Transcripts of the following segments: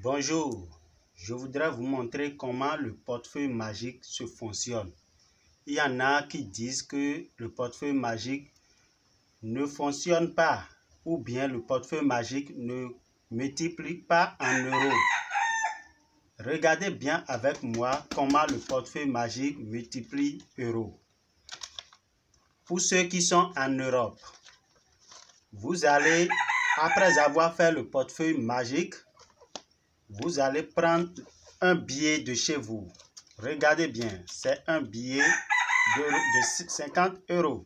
Bonjour, je voudrais vous montrer comment le portefeuille magique se fonctionne. Il y en a qui disent que le portefeuille magique ne fonctionne pas ou bien le portefeuille magique ne multiplie pas en euros. Regardez bien avec moi comment le portefeuille magique multiplie euros. Pour ceux qui sont en Europe, vous allez, après avoir fait le portefeuille magique, vous allez prendre un billet de chez vous. Regardez bien, c'est un billet de 50 euros.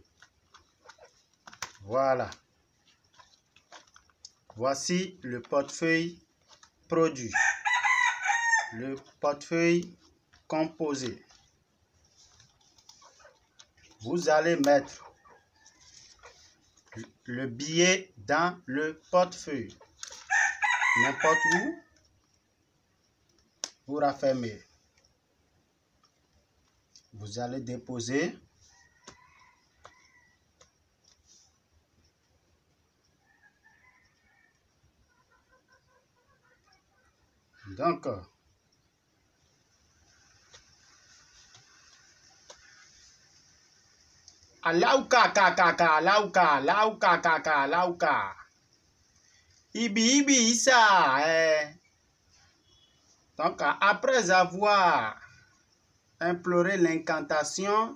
Voilà. Voici le portefeuille produit. Le portefeuille composé. Vous allez mettre le billet dans le portefeuille. N'importe où. Vous raffermez. Vous allez déposer. Donc, lauka. Ibi, ça. Donc, après avoir imploré l'incantation,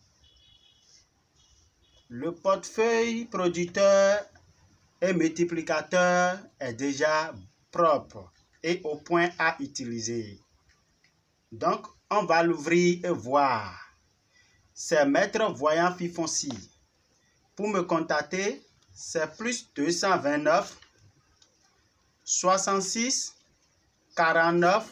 le portefeuille producteur et multiplicateur est déjà propre et au point à utiliser. Donc, on va l'ouvrir et voir. C'est Maître Voyant Fifonci. Pour me contacter, c'est plus 229 66 49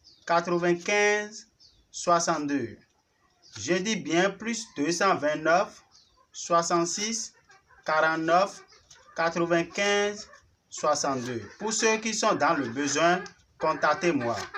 95 62. Je dis bien plus 229 66 49 95 62. Pour ceux qui sont dans le besoin, contactez-moi.